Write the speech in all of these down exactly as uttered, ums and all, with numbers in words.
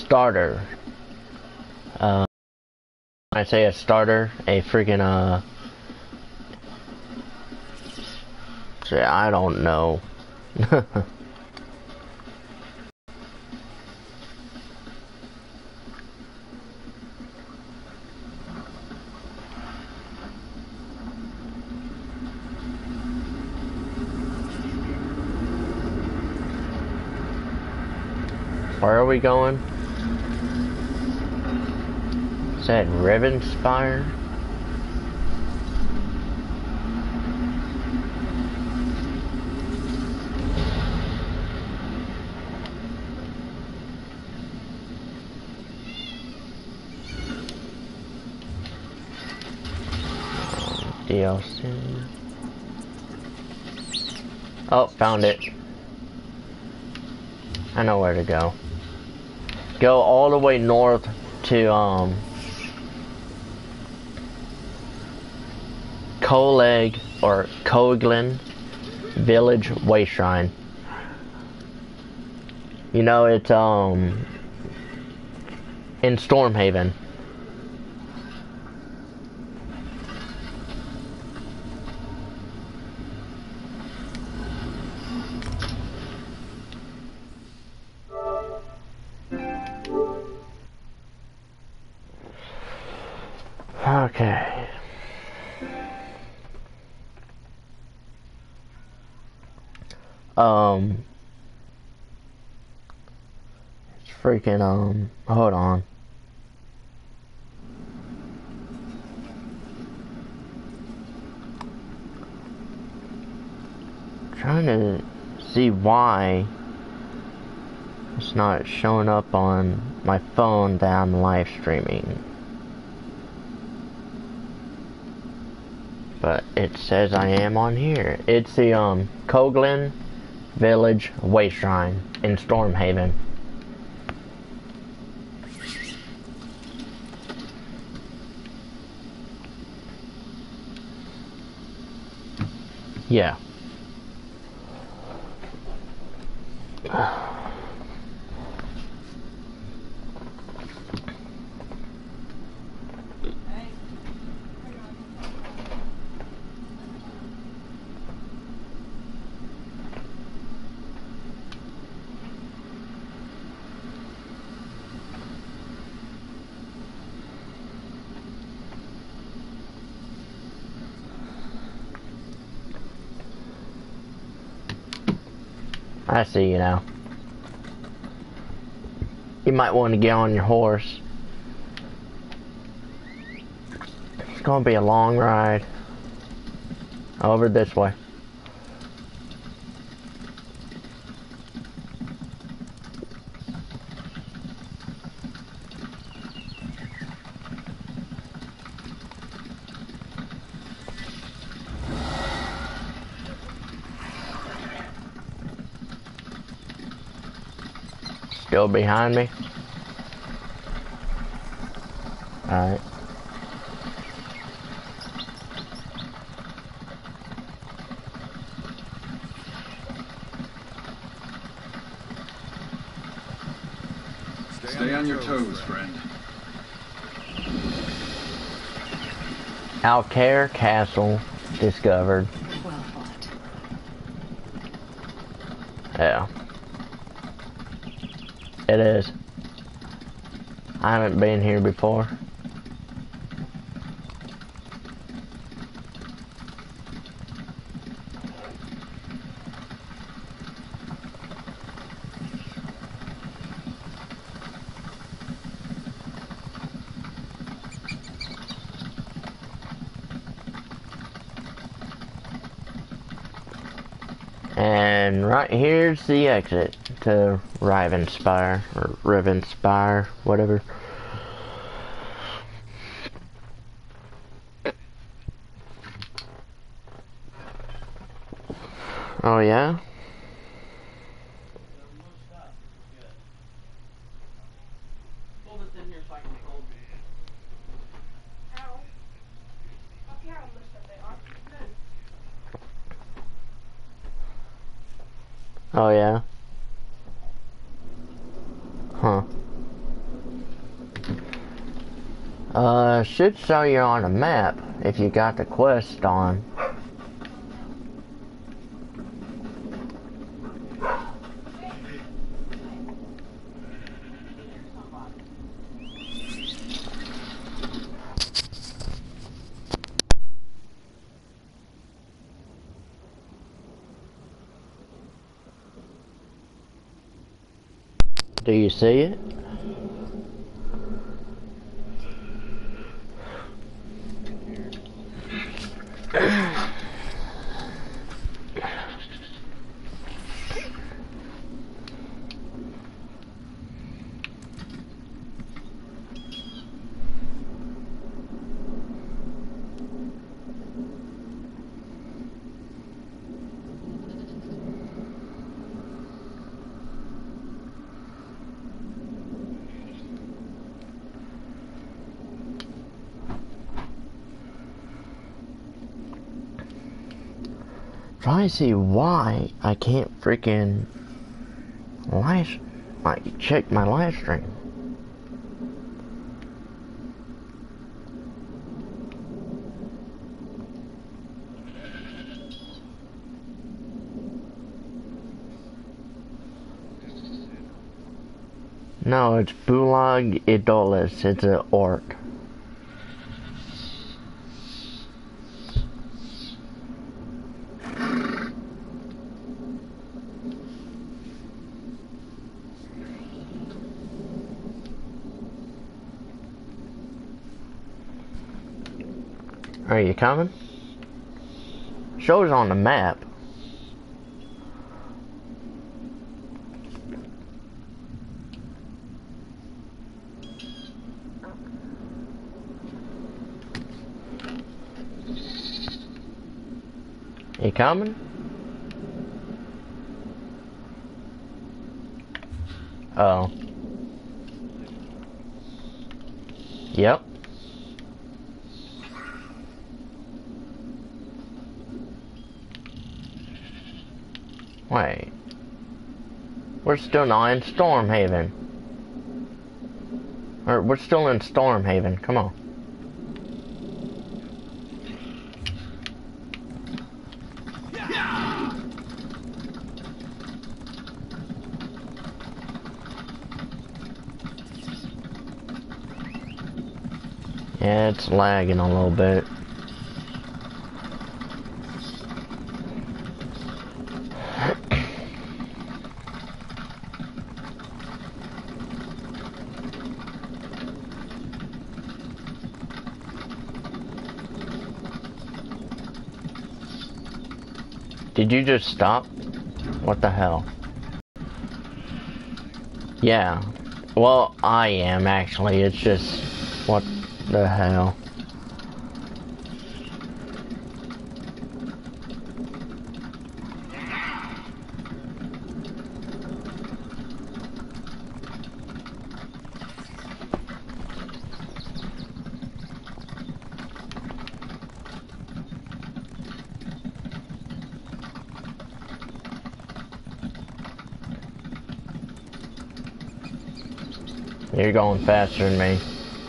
starter. Uh, when I say a starter, a freaking uh, I don't know. Where are we going? Is that Rivenspire? D L C. Oh, found it. I know where to go. Go all the way north to um Coleg or Coeglin Village Way Shrine. You know, it's um in Stormhaven. Okay. Um, it's freaking, um, hold on. Trying to see why it's not showing up on my phone that I'm live streaming. But it says I am on here. It's the um Coeglin Village Way Shrine in Stormhaven. Yeah. I see you now. You might want to get on your horse. It's gonna be a long ride. Over this way. Still behind me? Alright. Stay, Stay on your toes, friend. Alcaire Castle discovered. Well fought. Yeah. It is. I haven't been here before. And right here's the exit to Rivenspire, or Rivenspire, whatever. Oh yeah? Oh yeah? Huh. Uh, should show you on a map if you got the quest on. Do you see it? Trying to see why I can't freaking live, like, check my live stream. No, it's Bulag Idolis. It's an orc. Are you coming? Shows on the map. You coming? Oh. Yep. Wait. We're still not in Stormhaven. Or we're still in Stormhaven. Come on. Yeah, it's lagging a little bit. Did you just stop? What the hell? Yeah. Well, I am actually. It's just... What the hell? You're going faster than me.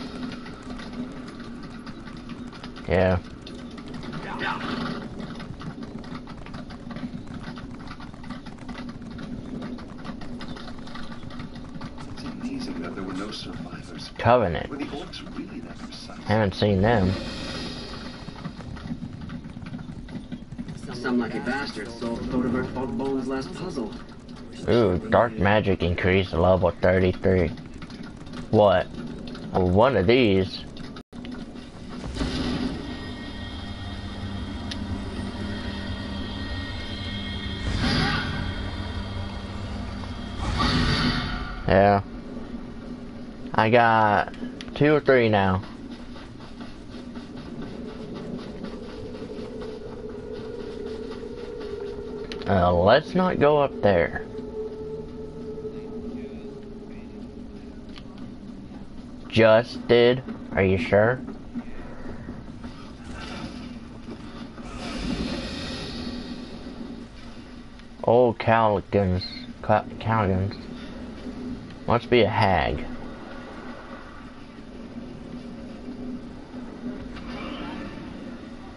Yeah. It's amazing that there were no survivors. Covenant. Were the orcs really that precise? Haven't seen them. Some lucky bastard solved Thodeberg Bone's last puzzle. Ooh, dark magic increased to level thirty-three. What? Well, one of these. Yeah. I got two or three now. Uh, let's not go up there. Just did. Are you sure? Old Caligans. Caligans. Must be a hag.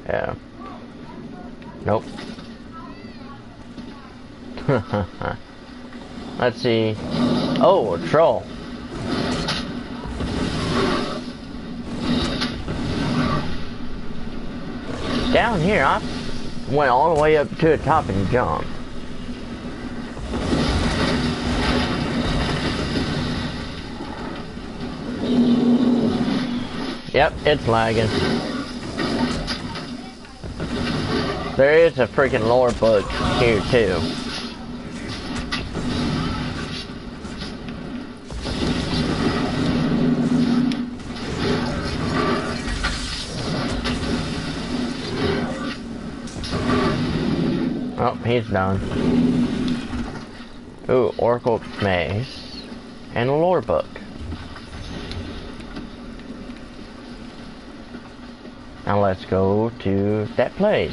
Yeah. Nope. Let's see. Oh, a troll. Down here, I went all the way up to the top and jumped. Yep, it's lagging. There is a freaking lore book here too. Oh, he's done. Ooh, Oracle Maze. And a lore book. Now let's go to that place.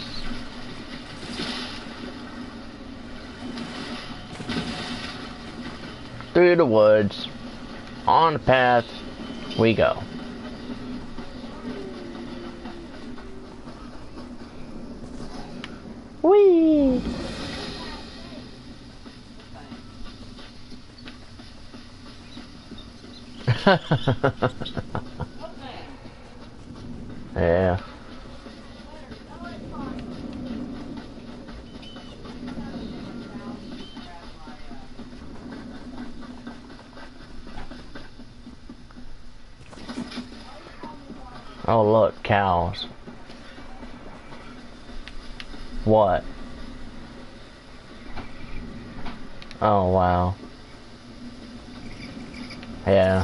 Through the woods. On the path we go. Whee! Yeah. Oh look, cows. What? Oh wow. Yeah.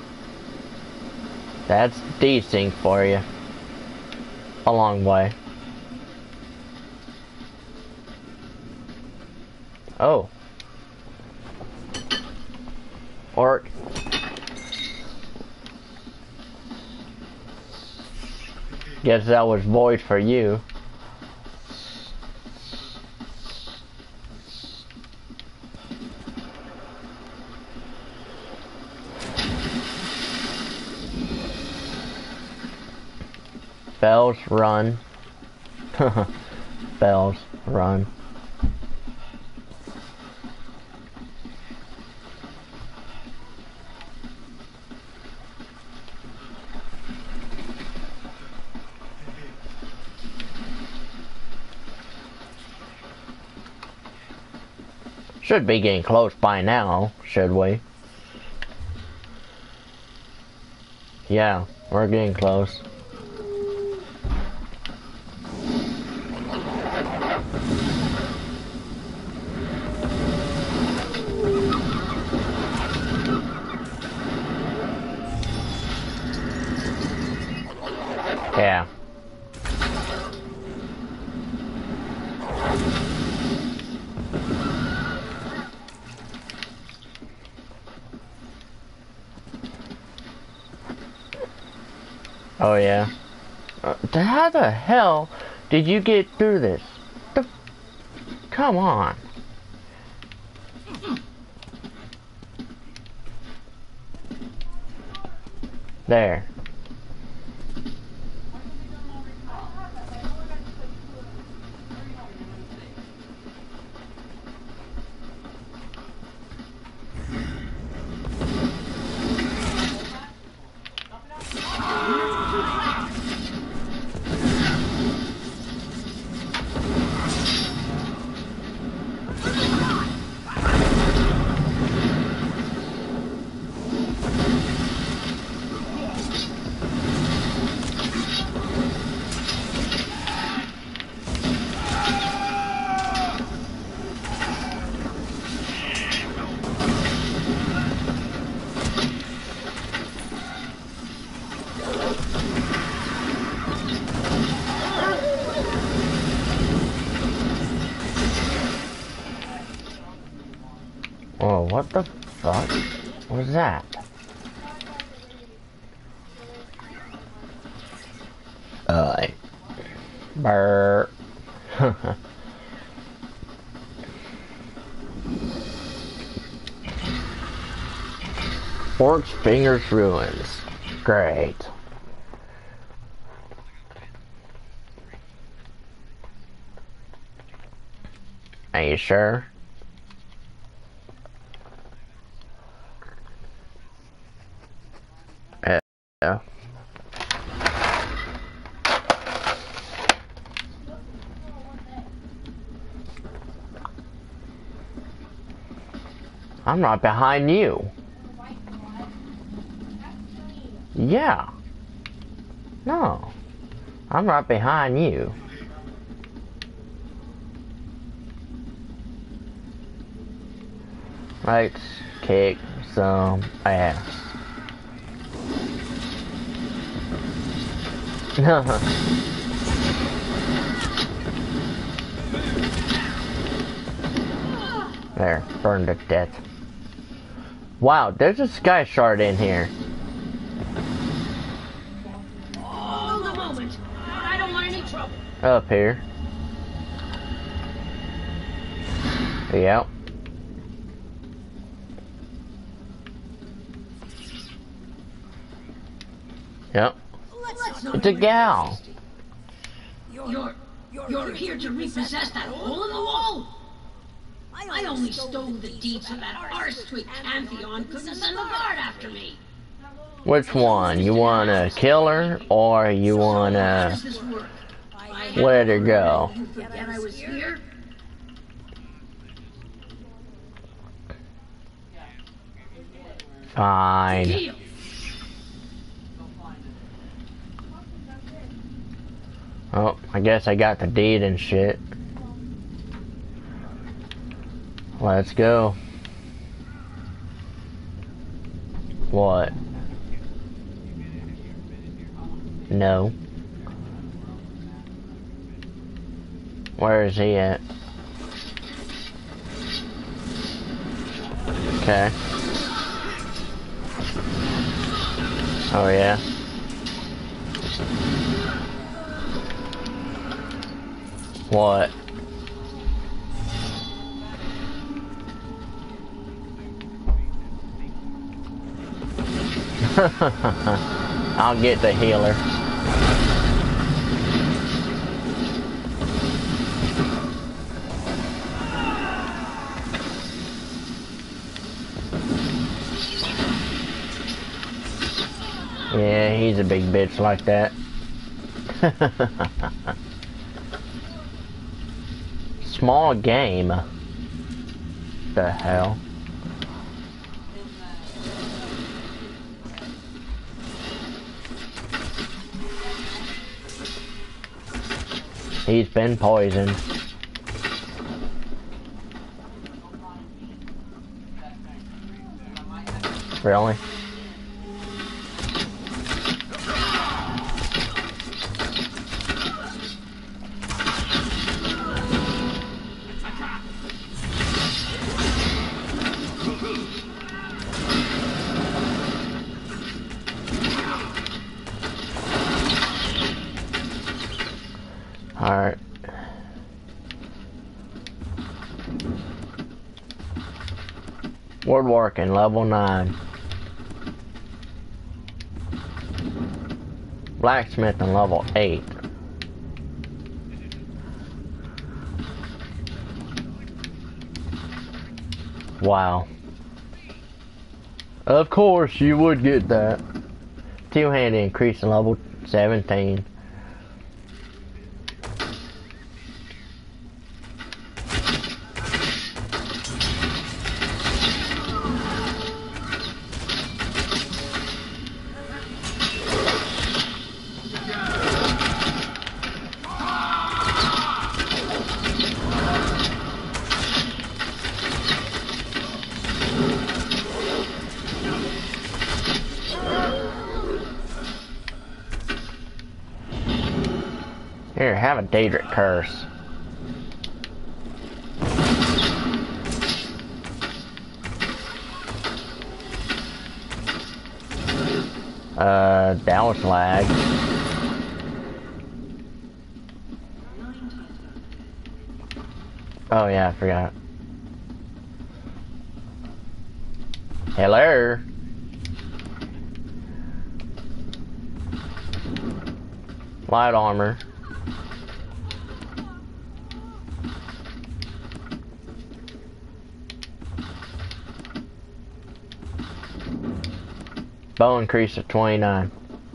That's desync for you. A long way. Oh. Orc. Guess that was void for you. Bells, run. Bells, run. Should be getting close by now, should we? Yeah, we're getting close. Yeah. Oh yeah. Uh, how the hell did you get through this? The, come on. There. Oh, what the fuck was that? Uh, Brr. Orc's Fingers Ruins. Great. Are you sure? Yeah. I'm right behind you. Yeah. No. I'm right behind you. Let's kick some ass. There, burned to death. Wow, there's a sky shard in here. Hold a moment. I don't want any trouble. Up here. Yep. Yep. It's a gal. You're, you're, you're here to repossess that hole in the wall? I only stole the deeds so that arse-twig Pantheon couldn't send the guard after me. Which one? You wanna kill her, or you wanna let her go? You forget I was here? Fine. Deal. Oh, I guess I got the deed and shit. Let's go. What? No. Where is he at? Okay. Oh yeah. What? I'll get the healer. Yeah, he's a big bitch like that. Small game. The hell? He's been poisoned. Really? Alright. Woodworking, level nine. Blacksmithing, level eight. Wow. Of course you would get that. Two-handed increase in level seventeen. Here, have a Daedric curse. Uh, that was lag. Oh yeah, I forgot. Hello? Light armor. Bow increase of twenty-nine.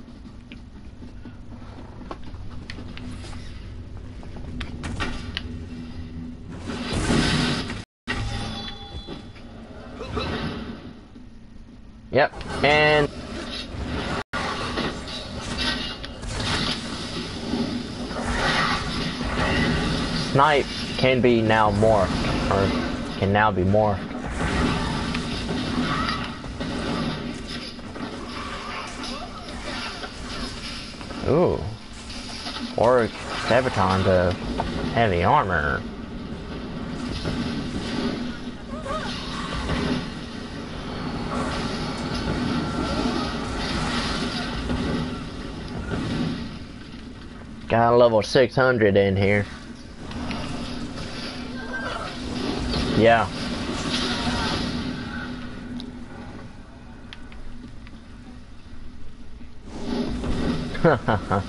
Yep, and snipe can be now morphed, or can now be morphed. Ooh. Or Sabaton to heavy armor. Got a level six hundred in here. Yeah. Hahaha.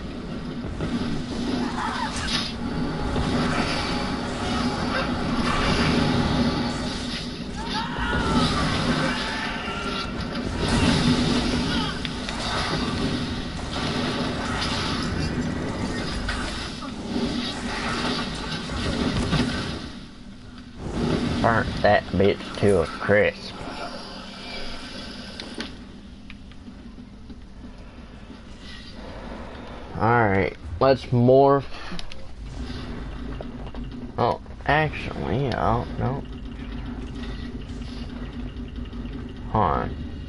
Burnt that bitch to a crisp. Alright, let's morph. Oh, actually, oh, no. Hold on.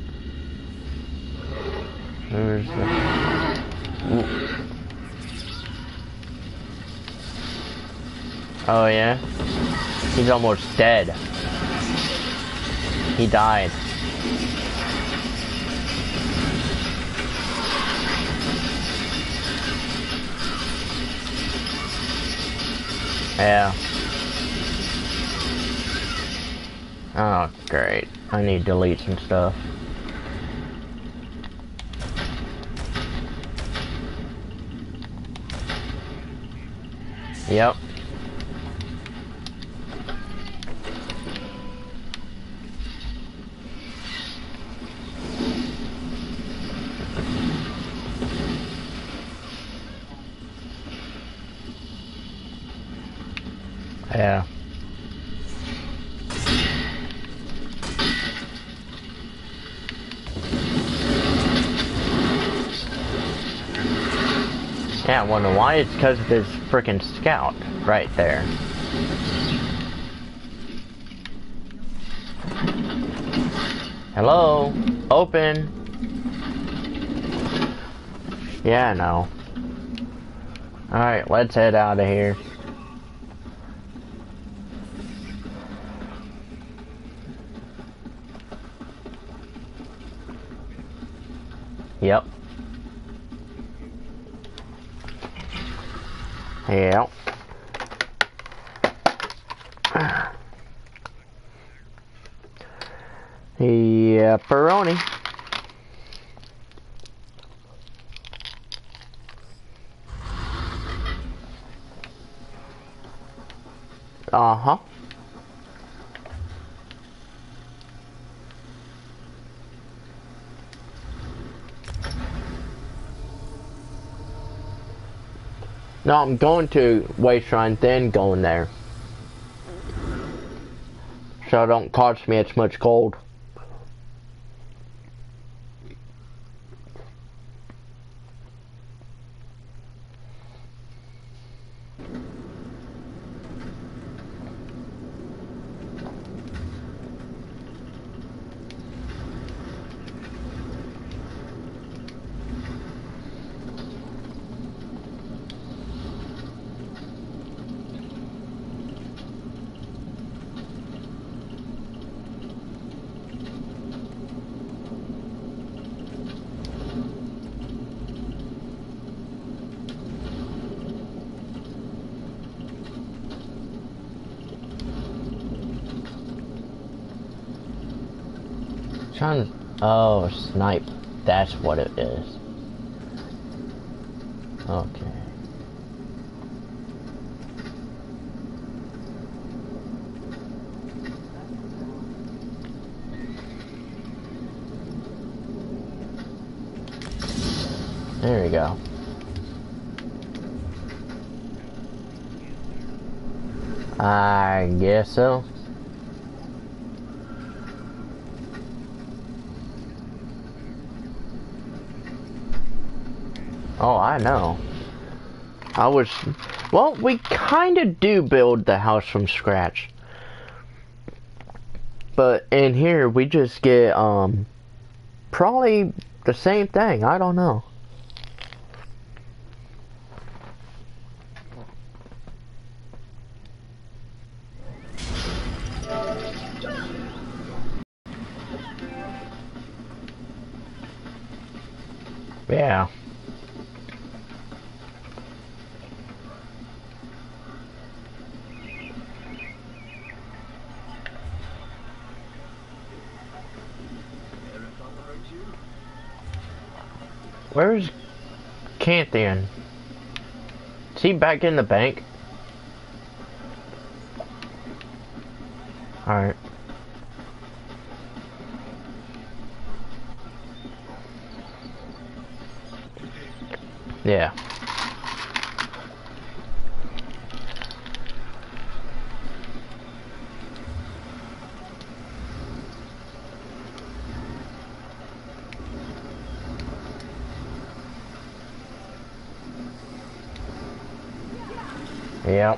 Where's the... Ooh. Oh, yeah? He's almost dead. He died. Yeah. Oh, great. I need to delete some stuff. Yep. Yeah. Yeah, I wonder why. It's because of his freaking scout right there. Hello? Open. Yeah, I know. Alright, let's head out of here. Yep. Yep. Yeah, pepperoni. Uh-huh. No, I'm going to Waste Shrine, then going there. So it don't cost me as much gold. Trying. Oh, snipe. That's what it is. Okay. There we go. I guess so. Oh, I know. I was... Well, we kind of do build the house from scratch. But in here, we just get, um... probably the same thing. I don't know. Yeah. Where's Canthian? Is he back in the bank? Alright. Yeah. Yep.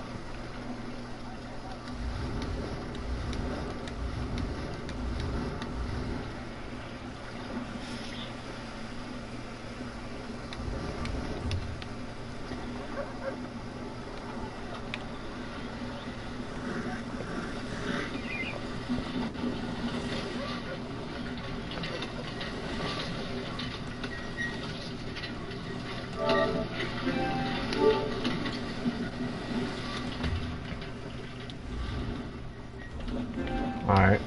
Alright.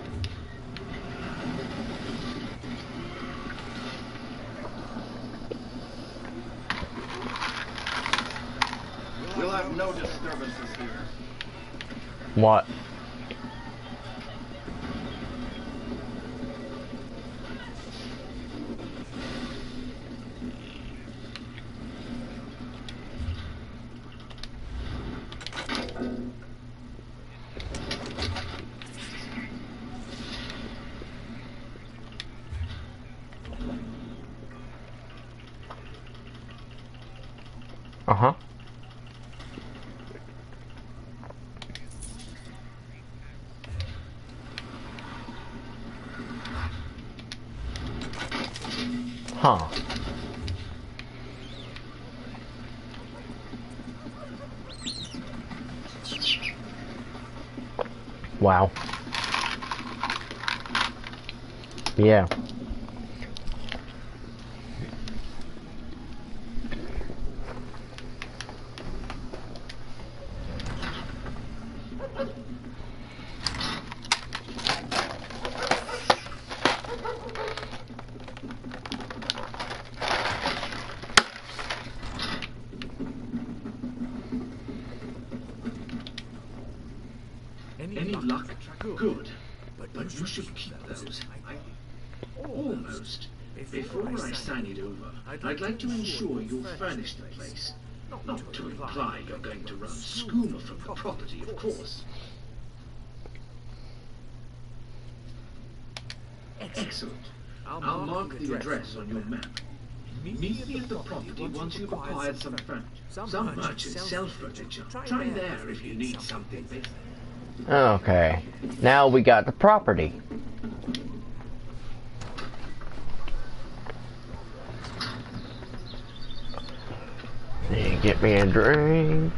We'll have no disturbances here. What? Uh-huh. Huh. Wow. Yeah. Any luck? Good. But, but you should keep those. I, almost. Before I sign it over, I'd like to ensure you'll furnish the place. Not to imply you're going to run schooner from the property, of course. Excellent. I'll mark the address on your map. Meet me at the property once you've acquired some furniture. Some merchants sell furniture. Try there if you need something basic. Okay. Now we got the property. Hey, get me a drink.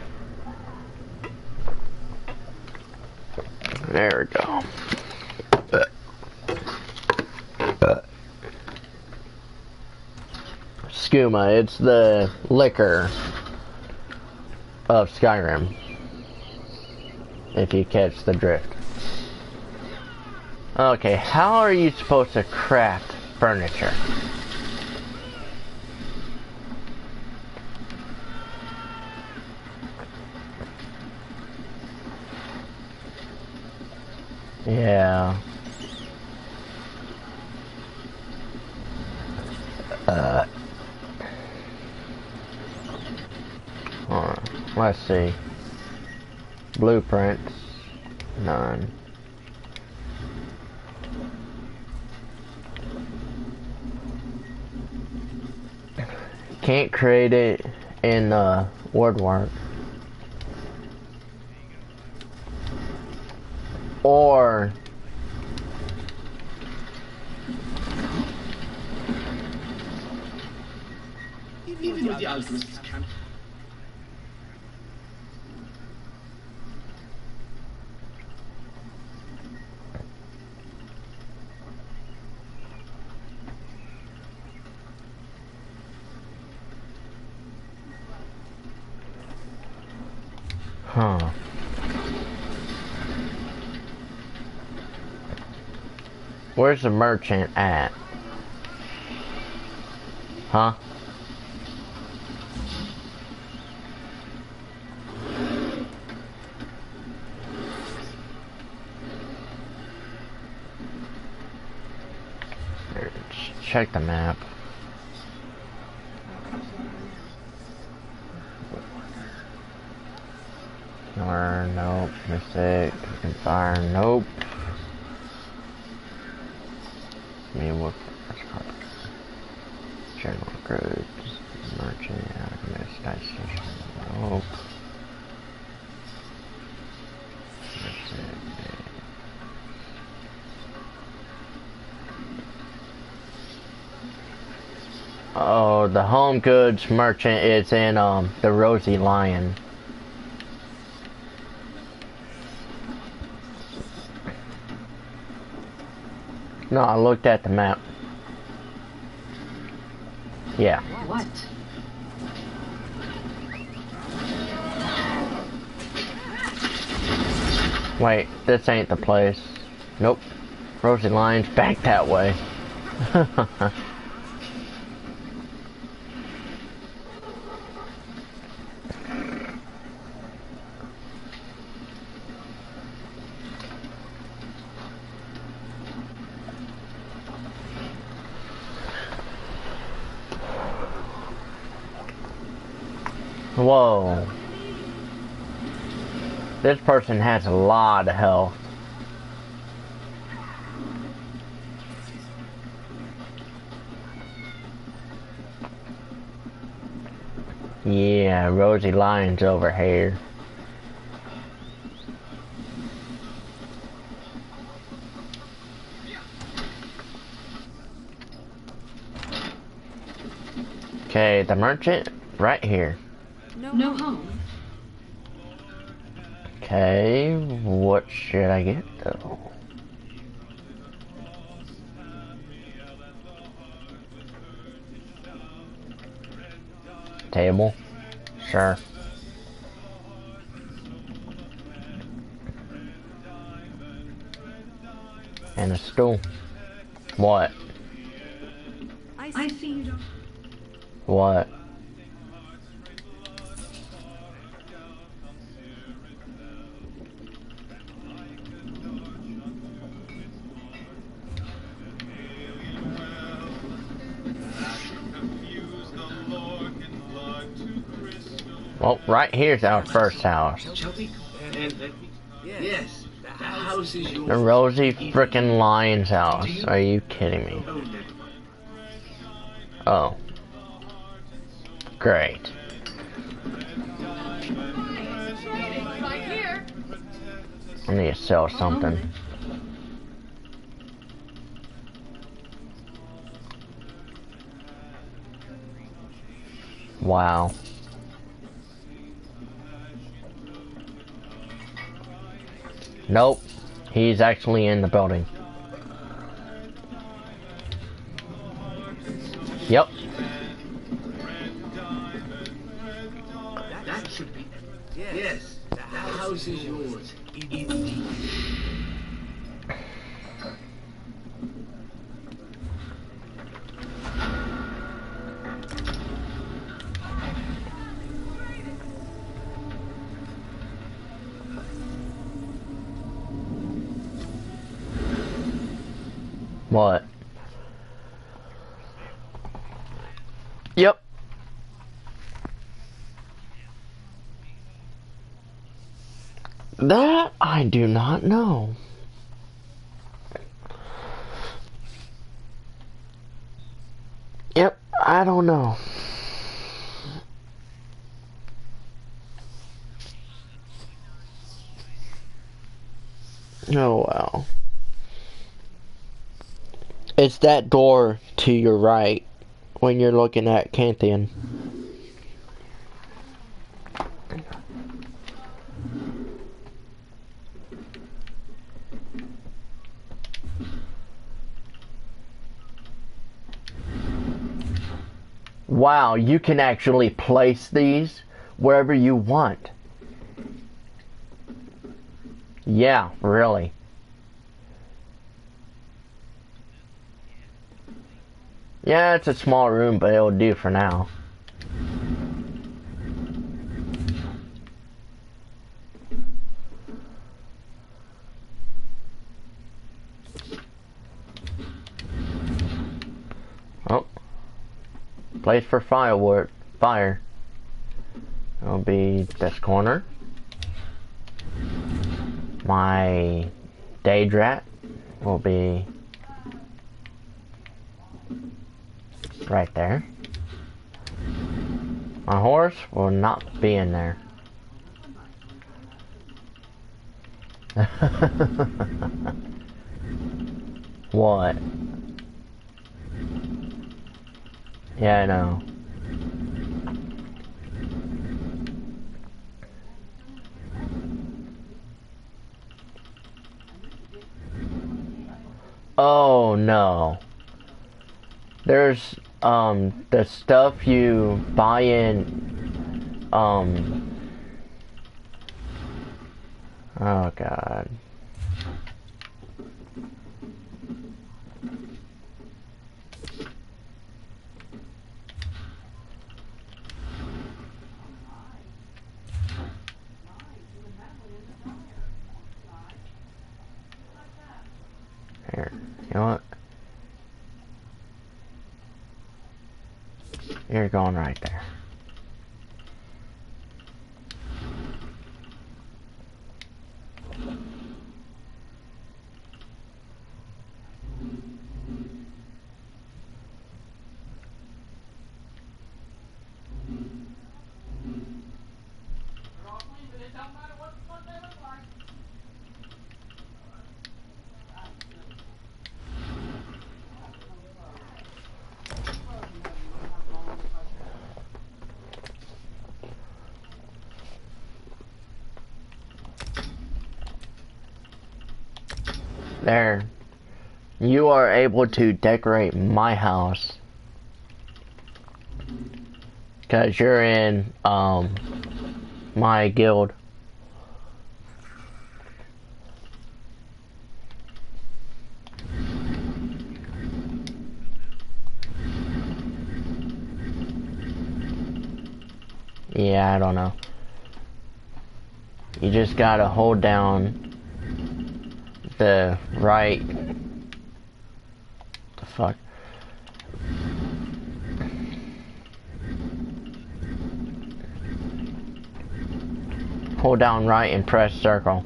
There we go. Skooma, it's the liquor of Skyrim. If you catch the drift. Okay, how are you supposed to craft furniture? Yeah. Uh. Let's see. Blueprints. None. Can't create it in uh, woodwork. Or Even with the alchemist's camp. Huh. Where's the merchant at? Huh? Let's check the map. Or nope, mistake. Fire, nope. Me what? General goods, merchant, alchemist, dice station, nope. That's it. Oh, the home goods merchant is in um the Rosy Lion. No, I looked at the map. Yeah. What? Wait, this ain't the place. Nope. Rosy Lion's back that way. Whoa. This person has a lot of health. Yeah, Rosy Lion's over here. Okay, the merchant right here. No, no home. Okay, what should I get though? Table? Sure. And a stool. What? I see you don't. What? Well, right here's our first house. Shall we? And let me. Yes, the house is yours. The Rosy frickin' Lion's house. Are you kidding me? Oh, never. Oh. Great. Right here. I need to sell something. Wow. Nope. He's actually in the building. Yep. That should be. Yes, the house is yours. Indeed. What? Yep. That I do not know. Yep, I don't know. Oh well. It's that door to your right when you're looking at Canthian. Wow, you can actually place these wherever you want. Yeah, really. Yeah, it's a small room, but it'll do for now. Oh. Place for firewood. Fire. It'll be this corner. My Daedrat will be right there. My horse will not be in there. What? Yeah, I know. Oh no. There's um the stuff you buy in um oh god. Here, you know what? You're going right there. There. You are able to decorate my house. Cause you're in um my guild. Yeah, I don't know. You just gotta hold down the right. The fuck. Hold down right and press circle.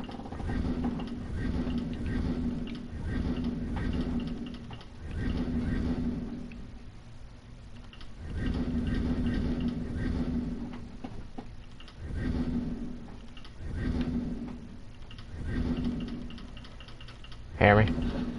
Hear me?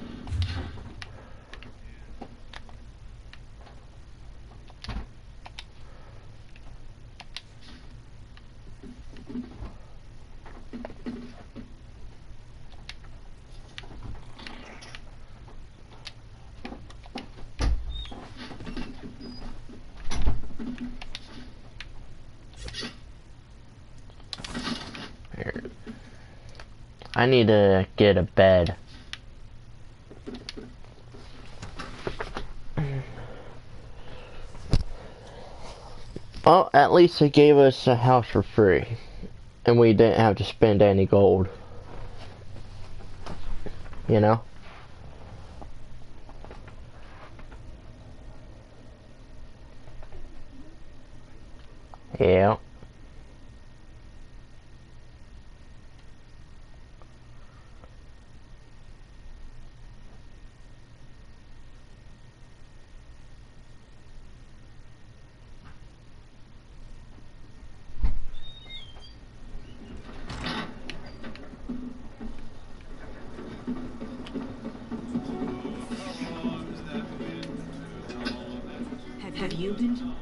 Here. I need to get a bed. Well, at least they gave us a house for free. And we didn't have to spend any gold. You know? Yeah. Have you been to...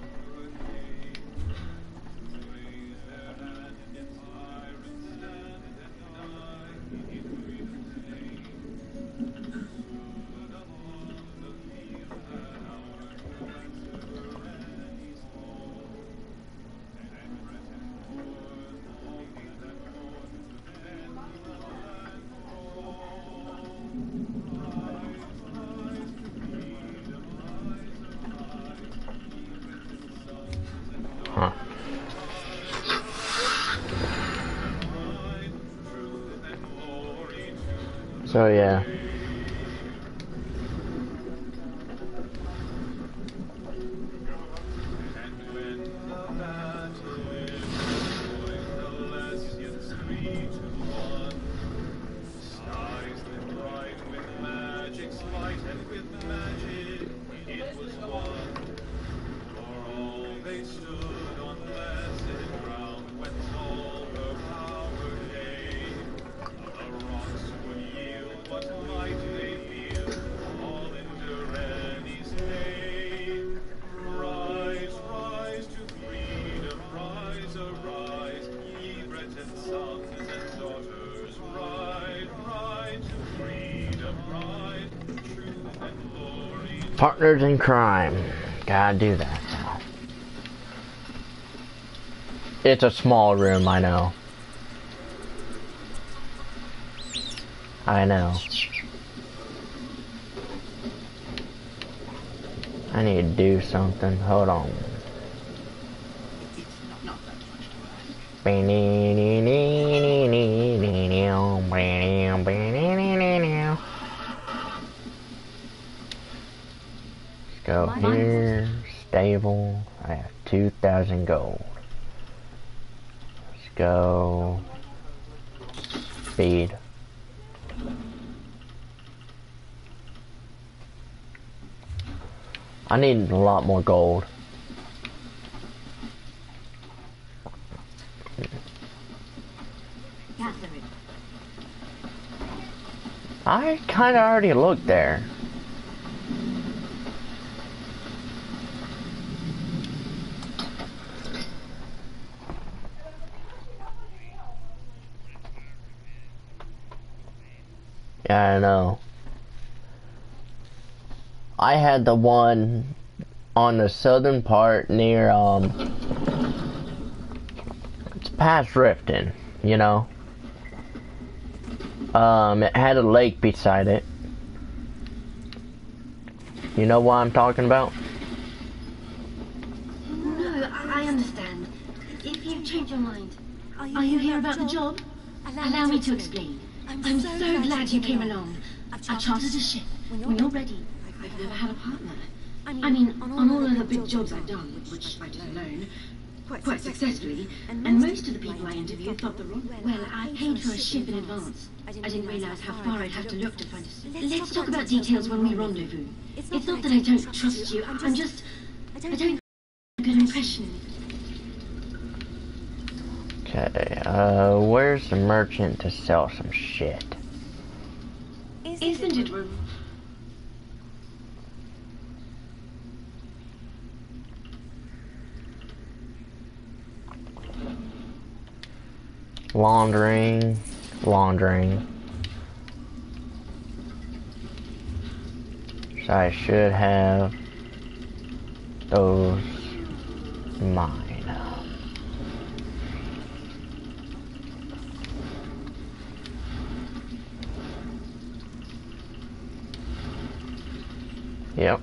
Huh. So yeah. Partners in crime. Gotta do that now. It's a small room, I know. I know. I need to do something. Hold on. Go here, stable. I have two thousand gold. Let's go. Speed. I need a lot more gold. I kinda already looked there. Yeah, I know. I had the one on the southern part near, um, it's past Riften, you know. Um, it had a lake beside it. You know what I'm talking about? No, I understand. If you change your mind, are you here about the job? Allow me to explain. I'm so glad you came along. I've chartered a ship. When you're ready, I've never had a partner. I mean, on all of the big jobs I've done, which I did alone, quite successfully, and most of the people I interviewed thought the wrong. Well, I paid for a ship in advance. I didn't realize how far I'd have to look to find a... Let's talk about details when we rendezvous. It's not that I don't trust you, I'm just... I don't get a good impression. Okay, uh, where's the merchant to sell some shit? Isn't it room? Laundering, laundering. So I should have those mine. Yep.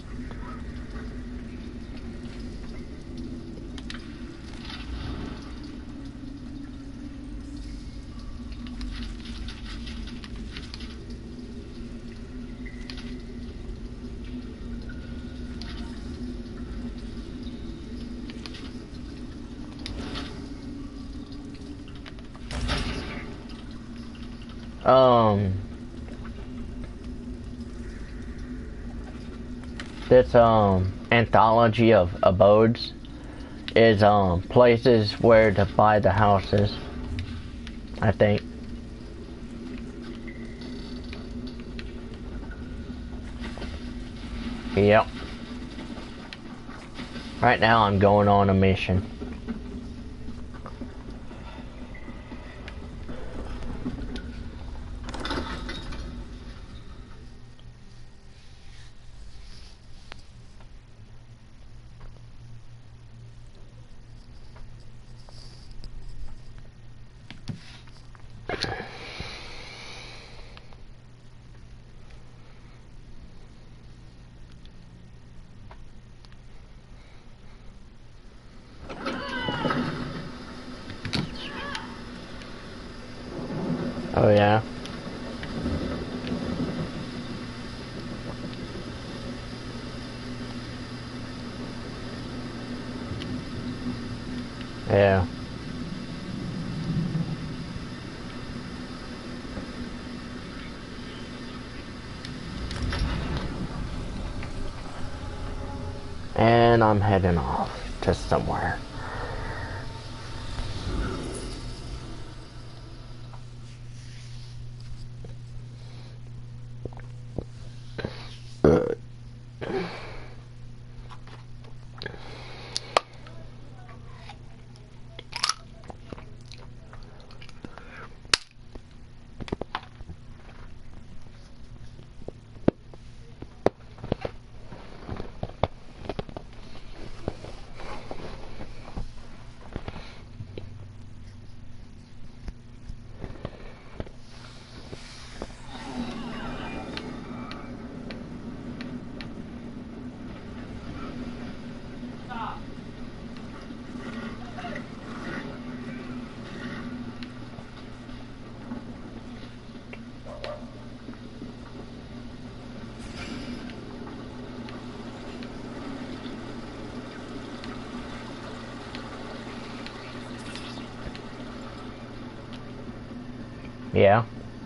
Um, this um anthology of abodes is um places where to buy the houses, I think. Yep. Right now I'm going on a mission. Oh yeah. Yeah. And I'm heading off to somewhere. Yeah.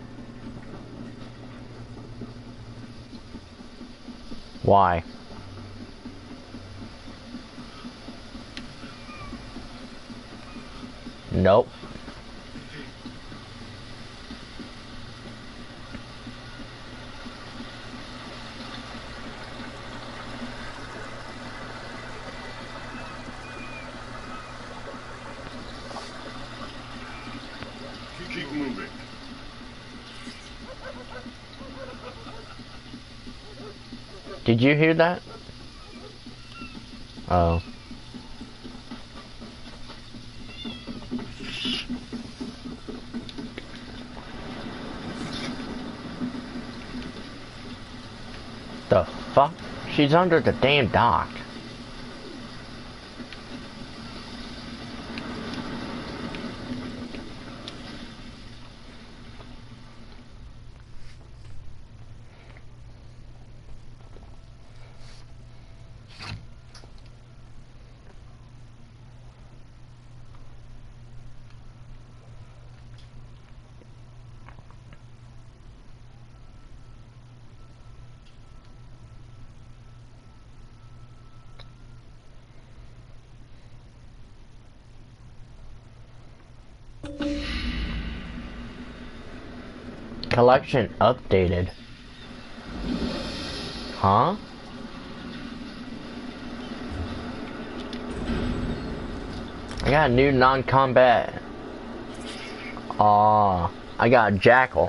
Why? Nope. Keep moving. Did you hear that? Oh. The fuck? She's under the damn dock. Collection updated. Huh? I got a new non-combat. Aw, I got a jackal.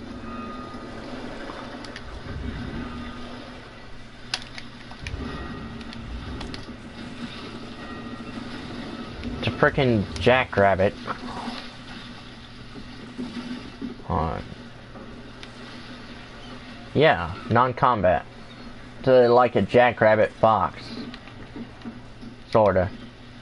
It's a frickin' jackrabbit. Hold on. Yeah, non-combat. It's uh, like a jackrabbit fox. Sorta.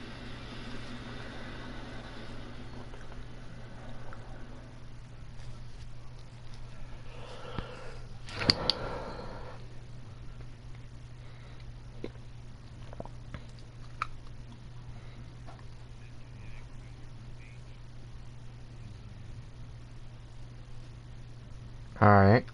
Alright.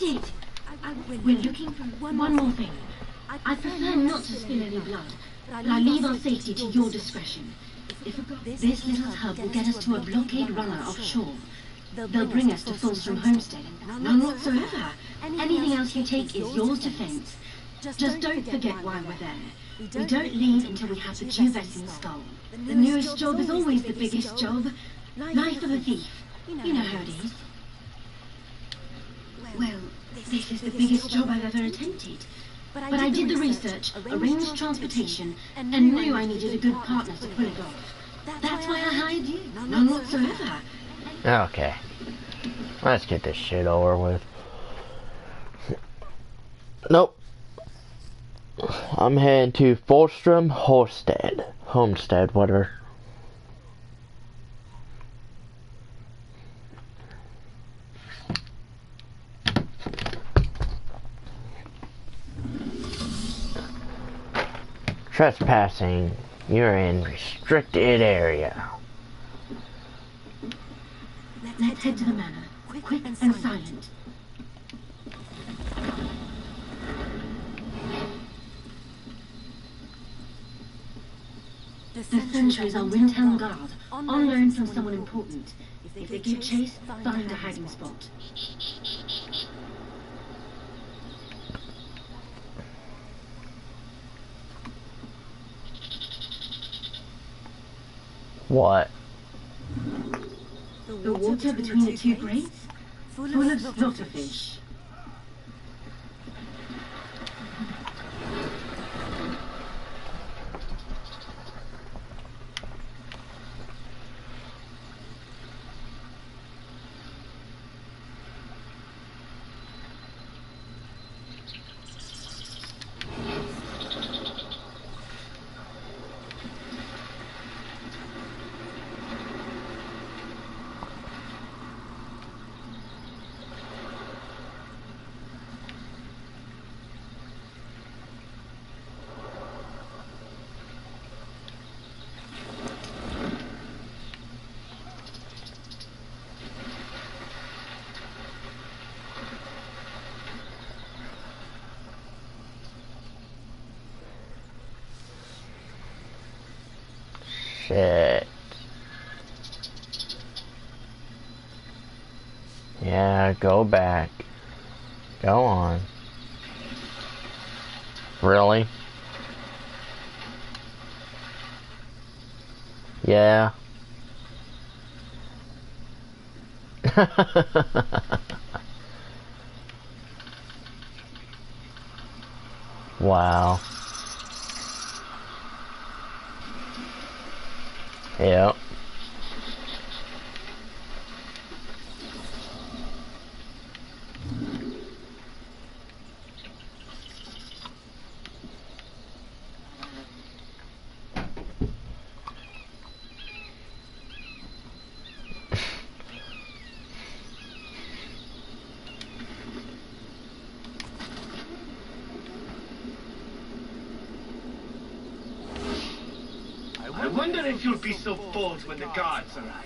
did. We're looking for one more thing. I prefer not to spill any blood, but I leave our safety to your discretion. If this little tub will get us to a blockade runner offshore, they'll bring us to Fulstrom Homestead. None whatsoever. Anything else you take is yours to fence. Just don't forget why we're there. We don't leave until we have the Geovessing skull. The newest job is always the biggest job. Life of a thief. You know how it is. Well, this is the biggest job I've ever attempted. But I did the research, arranged transportation, and knew I needed a good partner to pull it off. That's why I hired you. None whatsoever. Okay. Let's get this shit over with. Nope. I'm heading to Fulstrom Homestead. Homestead, whatever. Trespassing. You're in restricted area. Let's head to the manor. Quick and silent. The sentries are Windhelm Guard, on loan from someone important. If they give chase, find a hiding spot. What? The water between the two grates, full of slaughterfish. Shit. Yeah, go back. Go on. Really? Yeah. Wow. Yep. I wonder if you'll be so bored when the guards arrive.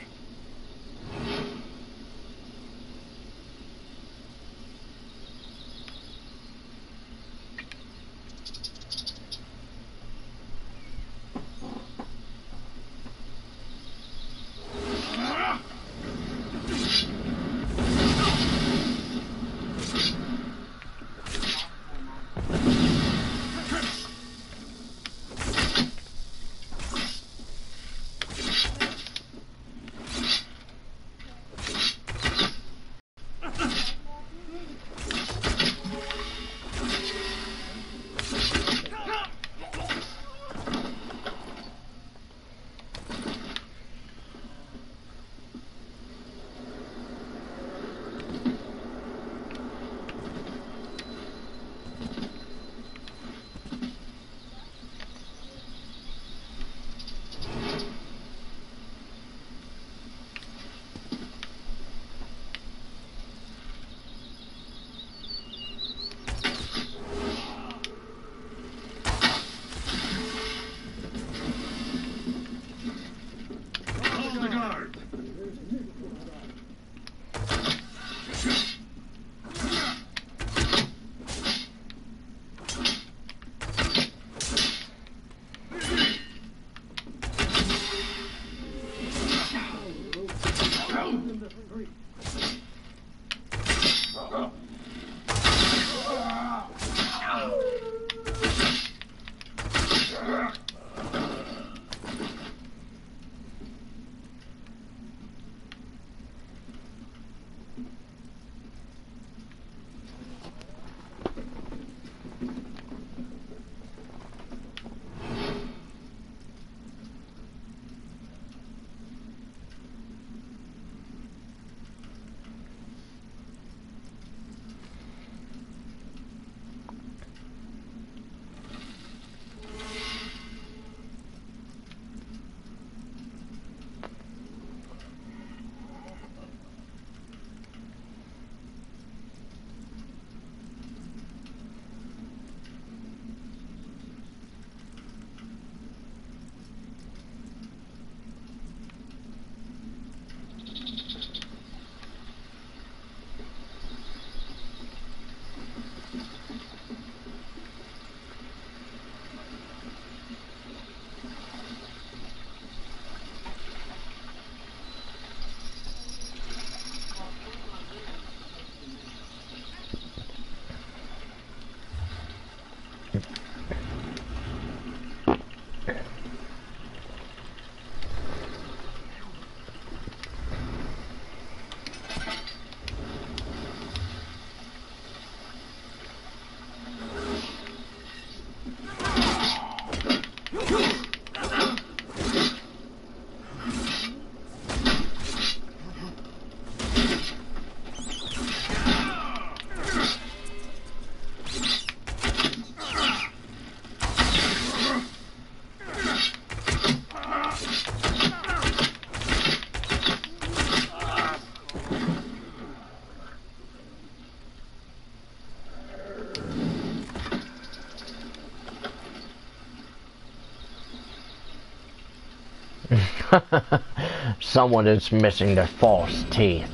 Someone is missing their false teeth.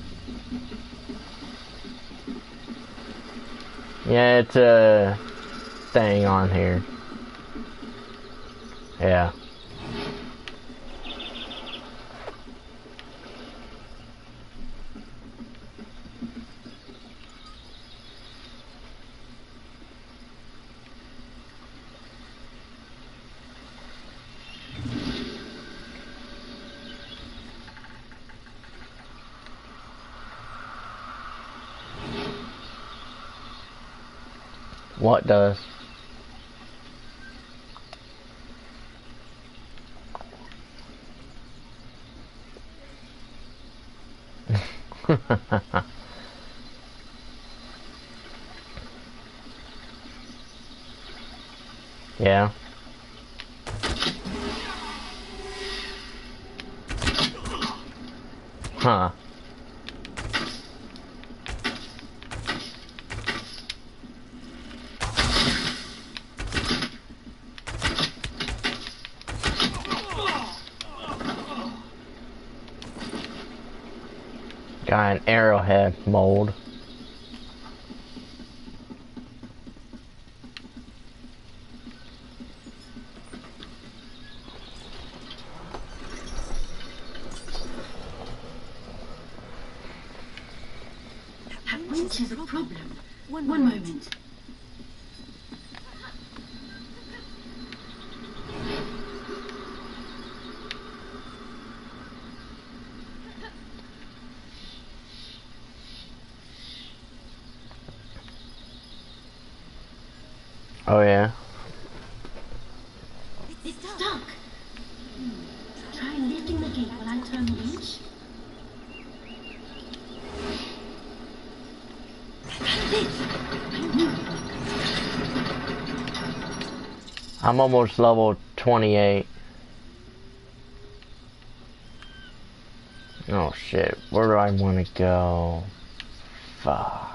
Yeah, it's a thing on here. Yeah. What does? Yeah. Huh. Got an arrowhead mold. That winch is a problem. One, One moment. Oh yeah. It's stuck. Try lifting the gate while I turn the winch. That's it. I knew it. I'm almost level twenty-eight. Oh shit, where do I want to go? Fuck.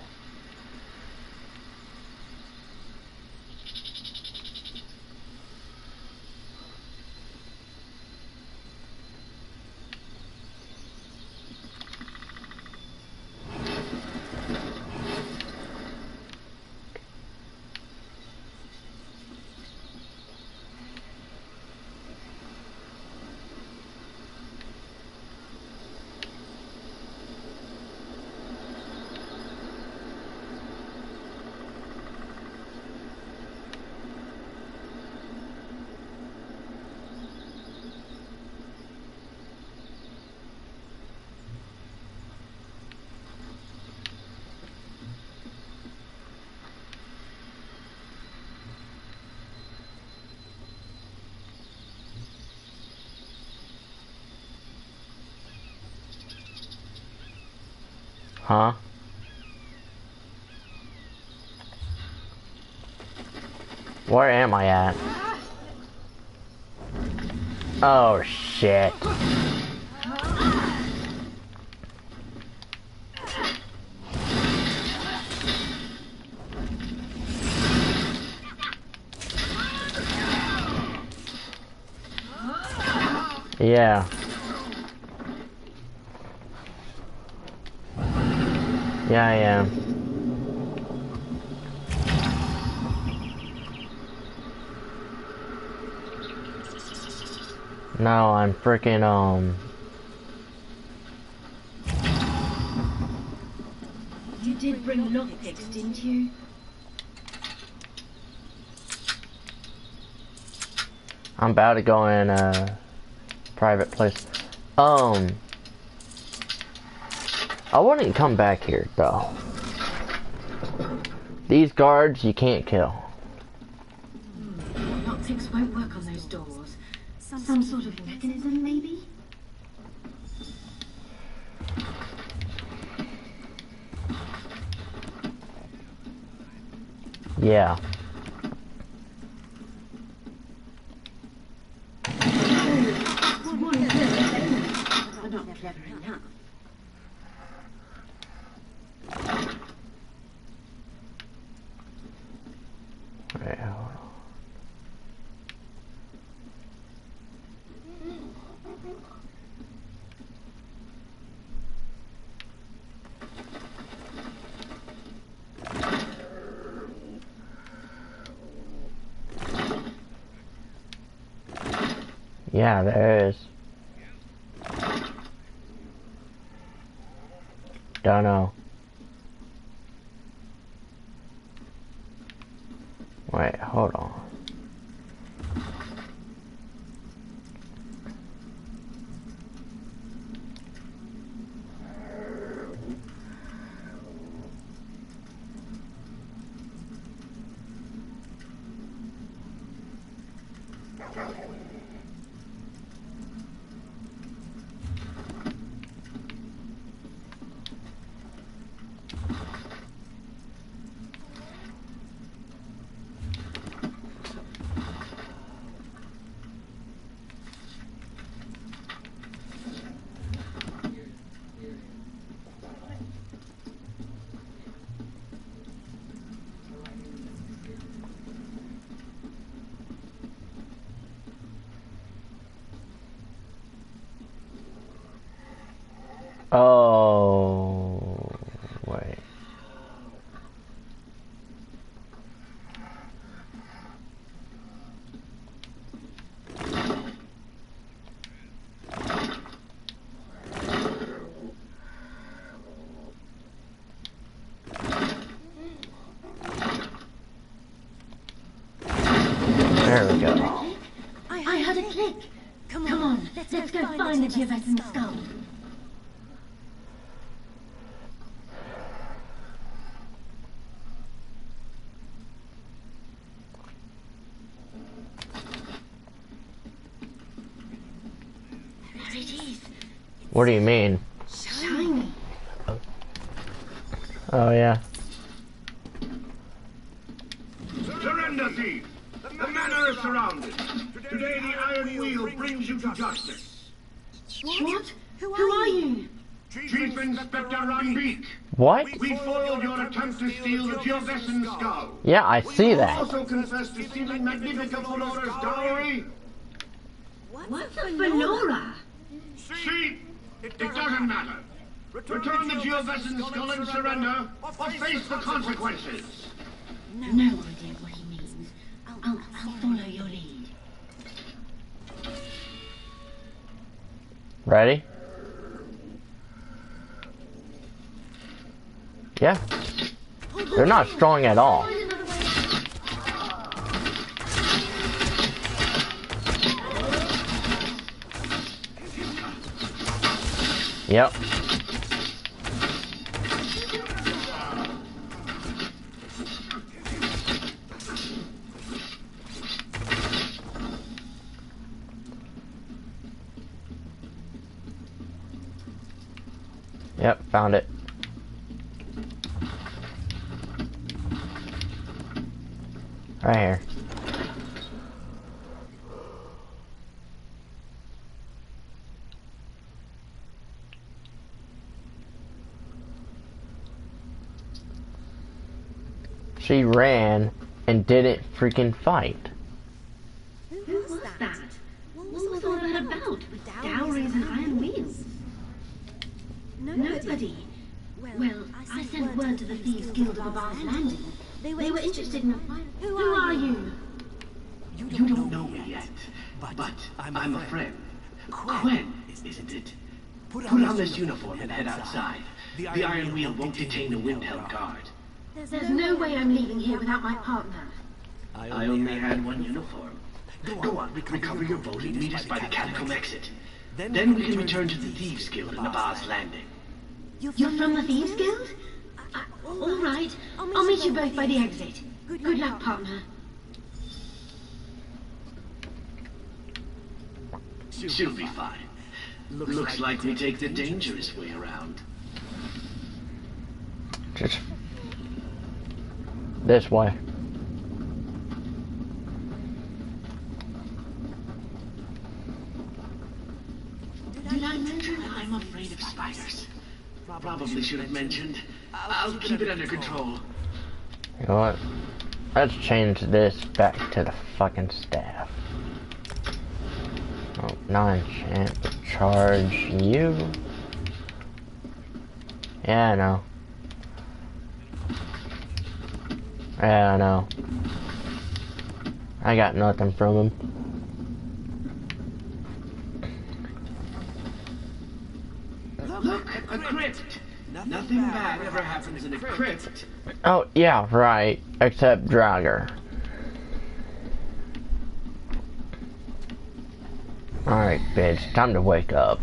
Huh? Where am I at? Oh shit. Yeah. Yeah, I am. No, I'm freaking, um... You did bring lockpicks, didn't you? I'm about to go in a private place. Um... I wouldn't come back here, though. These guards, you can't kill. Lockpicks won't work on those doors. Some, Some sort of mechanism, maybe? Yeah. But not clever enough. Alright, hold on. Yeah, there is. Don't know. Wait, hold on. Oh, wait. There we go. I heard a click. Come on, Come on. Let's, let's go find the Geovesan skull. There it is. What do you mean? Shiny. Oh, yeah. Surrender, thief! The manor is surrounded. Today the Iron Wheel brings you to justice. What? Who are you? Chief Inspector Ranbeek. What? We foiled your attempt to steal the Geovesan skull. Yeah, I see You that. also confessed to stealing Magnifica Flora's dowry. What's a Flora? See? It doesn't matter. Return the Geovesan skull and surrender, or face the consequences. No idea what he means. I'll, I'll follow your lead. Ready? Yeah. They're not strong at all. Yep. Yep, found it. Right here. She ran and didn't freaking fight. Who was that? What was all that about with dowries and iron wheels? Nobody. Well, I sent word to the Thieves Guild of Abar's Landing. They were interested in a fight. Who are you? You don't know me yet, but I'm a friend. Quen, isn't it? Put on this uniform and head outside. The Iron Wheel won't detain the Windhelm Guard. There's no way I'm leaving here without my partner. I only had one uniform. Go on, recover your boat and meet us by the catacomb exit. Then we can return to the Thieves Guild in Abar's Landing. You're from the Thieves Guild? Uh, all right. I'll meet you both by the exit. Good luck, partner. She'll be fine. Looks like we take the dangerous way around. Just this way. Did I mention I'm afraid of spiders? Probably should have mentioned. I'll keep it under control. You know what? Let's change this back to the fucking staff. Oh, non-enchant, but charge you. Yeah, I know. Yeah, I know. I got nothing from him. A crypt. Nothing bad ever happens in a crypt. Oh, yeah, right. Except Dragger. Alright, bitch. Time to wake up.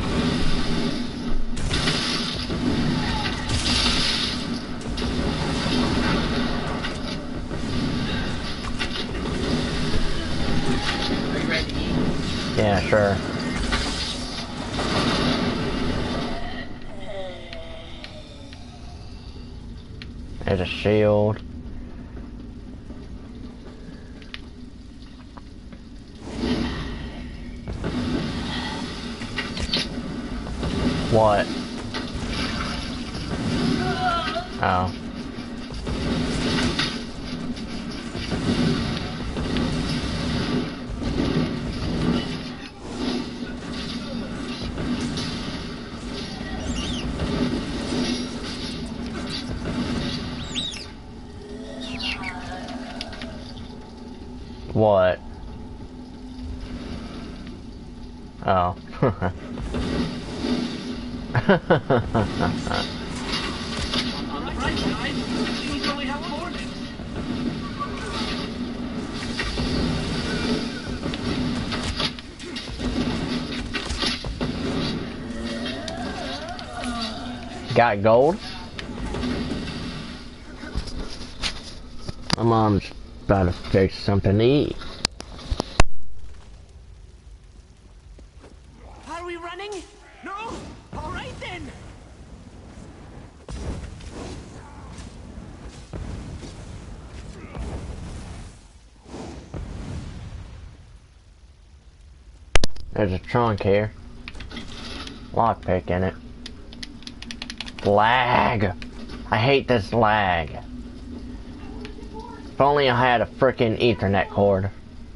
Are you ready to eat? Yeah, sure. There's a shield. What? Oh. What? Oh. On the bright side, these only have four limbs. Got gold? My mom's about to fix something to eat. Are we running? No? All right then. There's a trunk here. Lockpick in it. Lag! I hate this lag. If only I had a frickin' Ethernet cord.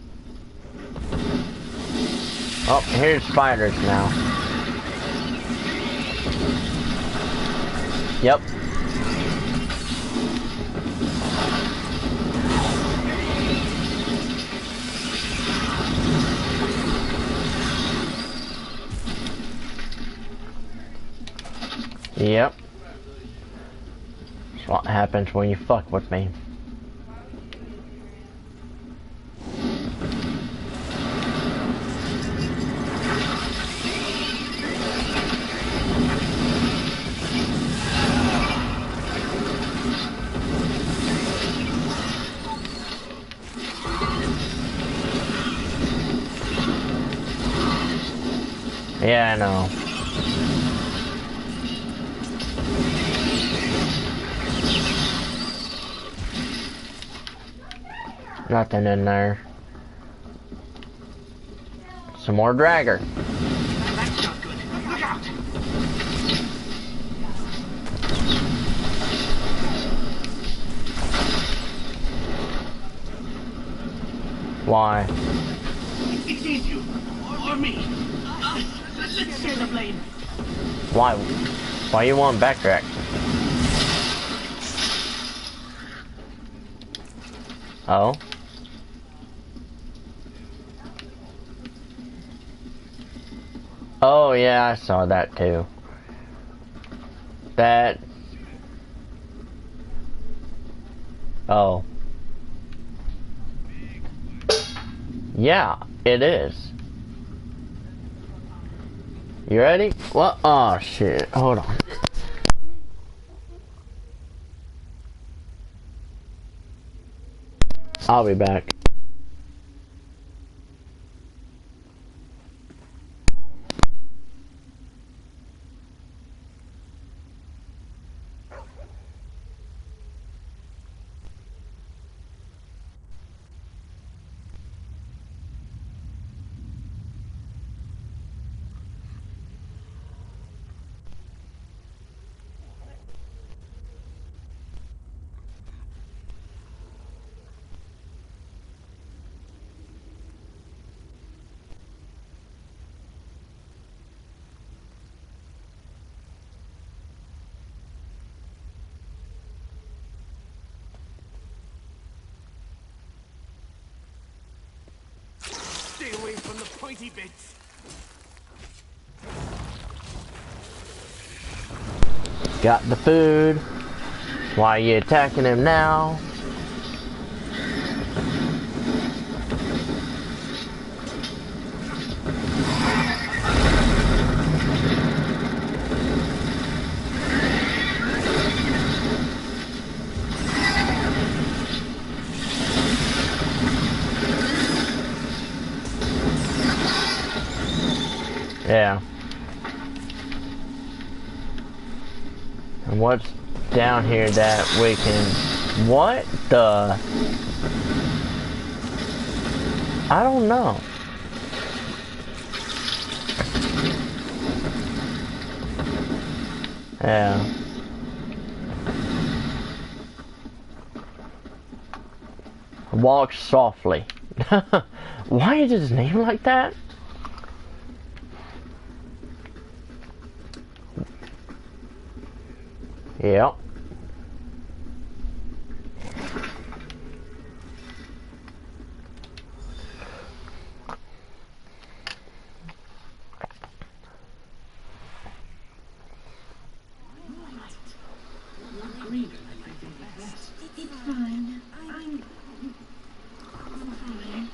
Oh, here's spiders now. Yep. Yep. That's what happens when you fuck with me. Yeah, I know. Nothing in there. Some more dragger. That's not good. Look out! Why? It's you or me. Uh, let's share the blame. Why? Why you want backtrack? Oh? Oh yeah, I saw that too. That... Oh. Yeah, it is. You ready? What? Oh shit, hold on. I'll be back. Stay away from the pointy bits. got the food. Why are you attacking him now? Yeah. And what's down here that we can... What the... I don't know. Yeah. Walk softly. Why is his name like that? Yep. It's fine. I'm... I'm fine.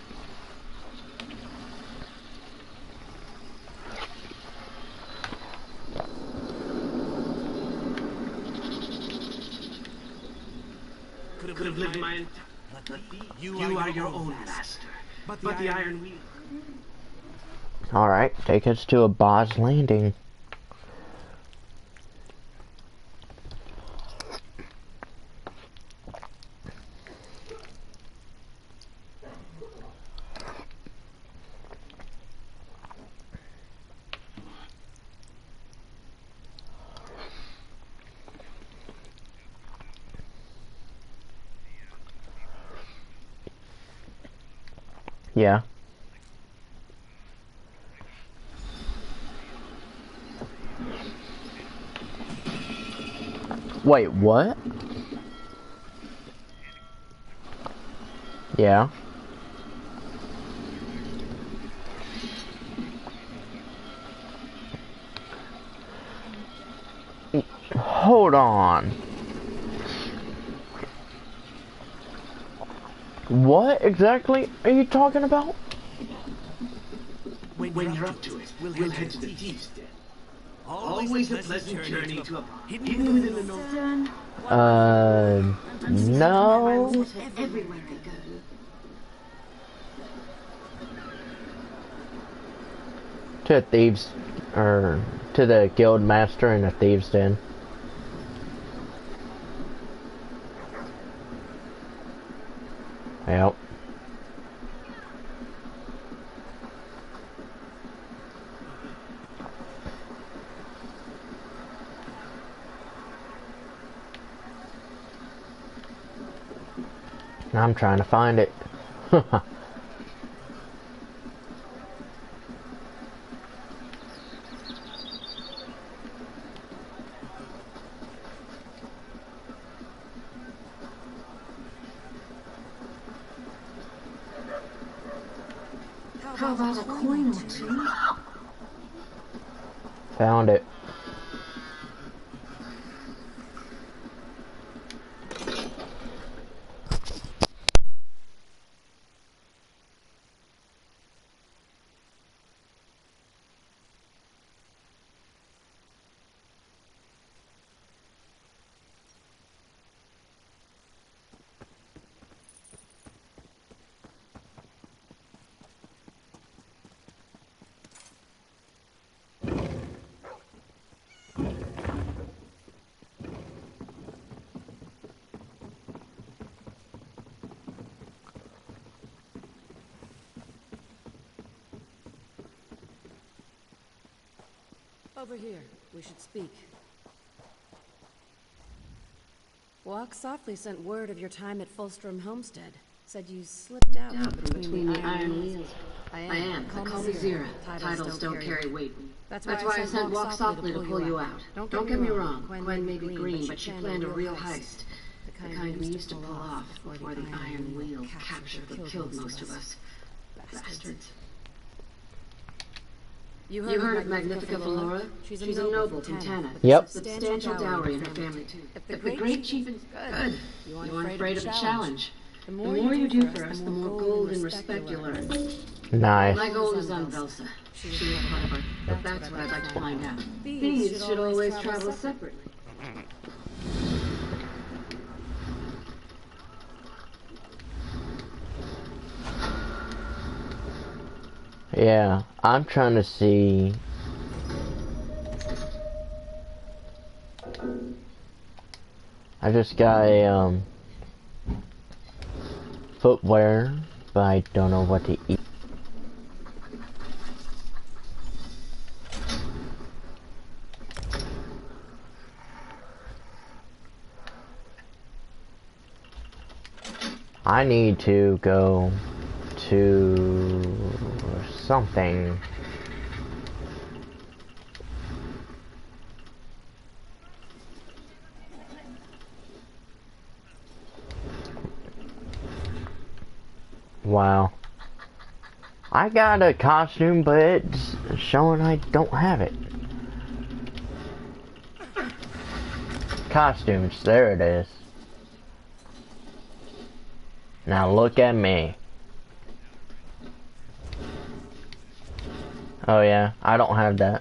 Could have lived my entire... You, you are your own master. But the, but the Iron Wheel... Alright, take us to a boss landing. Yeah. Wait, what? Yeah. Hold on. What exactly are you talking about? When, when you're up to it, we'll, we'll head to the Thieves' Den. Always a pleasant journey to a bar, hidden within the north. Uh, no. Everywhere I go. To a thieves, or to the guild master in a thieves' den. Yep. I'm trying to find it. How about a coin or two? Found it. Over here. We should speak. Walk Softly sent word of your time at Fulstrom Homestead. Said you slipped out Out between, between the, the iron wheels. I am. I am. Call, Call me me Zira. Zira. Titles, Titles don't, don't carry weight. That's why, That's why I sent Walk Softly to pull you out. out. Don't, don't get get me wrong. Gwen, Gwen may may be green, but she planned a real heist. The kind, the kind we used to pull off before the Iron Wheel captured or killed most of us. Bastards. You You heard, heard of Magnifica Magnifica Valora? Valora? She's a She's a noble, noble from from Tana. Tana. Yep. Substantial dowry in her family, too. If If the great chief is good, you you aren't aren't afraid afraid of a challenge. The The more, more you do for us, the more gold and respect you'll earn. Nice. My goal is on Velsa. She is part of our... But that's what I'd like to find out. Thieves should always travel separately. Yeah, I'm trying to see. I just got a um footwear, but I don't know what to eat. I need to go to something. Wow. I got a costume, but it's showing I don't have it. Costumes, there it is. Now look at me. Oh yeah, I don't have that.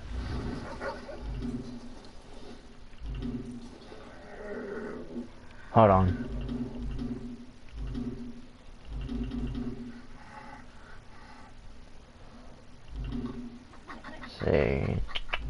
Hold on. Let's see.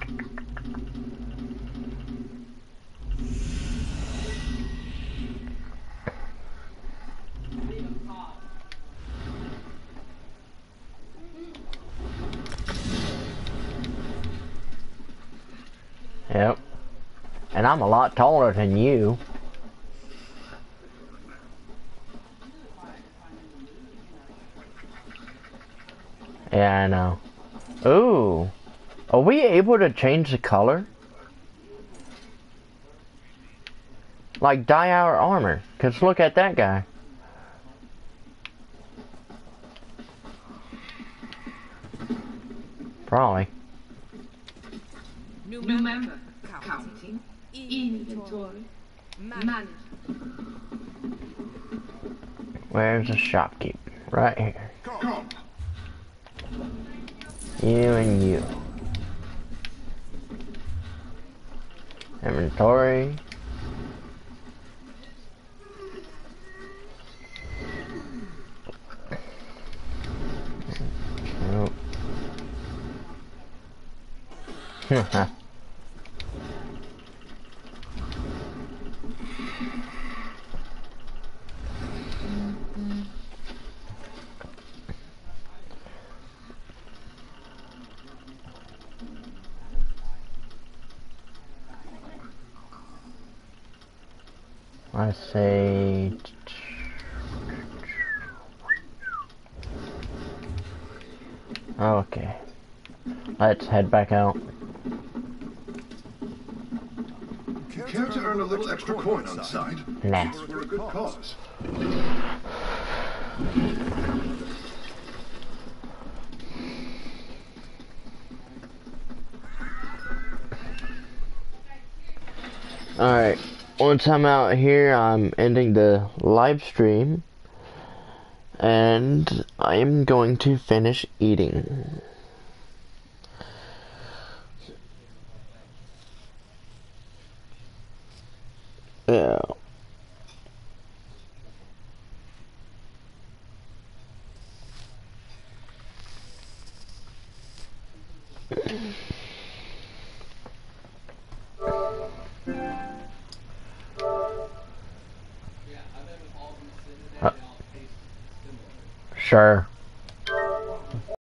Yep. And I'm a lot taller than you. Yeah, I know. Ooh. Are we able to change the color? Like dye our armor? Cause look at that guy. Probably. New member. Counting. Inventory. Management. Where's the shopkeep? Right here. Come. You and you. Inventory. Nope. I say okay. Let's head back out. Care to earn a little extra coin on the side? Nah. For a good cause. Alright. Once I'm out here, I'm ending the live stream. And I am going to finish eating. Yeah. Uh, sure.